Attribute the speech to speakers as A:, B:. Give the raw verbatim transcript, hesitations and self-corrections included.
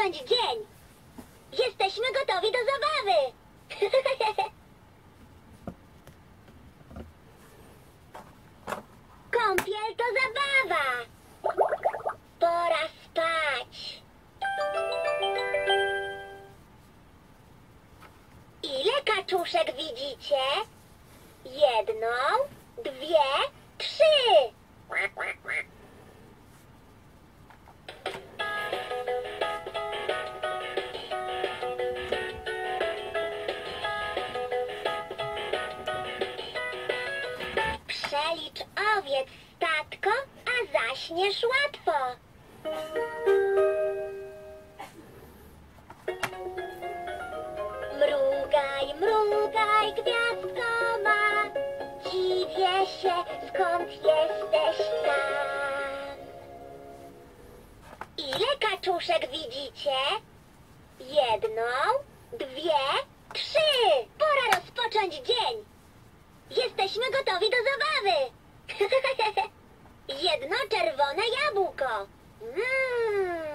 A: rozpocząć dzień. Jesteśmy gotowi do zabawy. Kąpiel to zabawa. Pora spać. Ile kaczuszek widzicie? Jedną, dwie, trzy. Przelicz owiec statko, a zaśniesz łatwo. Mrugaj, mrugaj, gwiazdko ma, dziwię się, skąd jesteś tam. Ile kaczuszek widzicie? Jedną, dwie, trzy. Pora rozpocząć dzień. Jesteśmy gotowi do zabawy. Jedno czerwone jabłko. Mmm.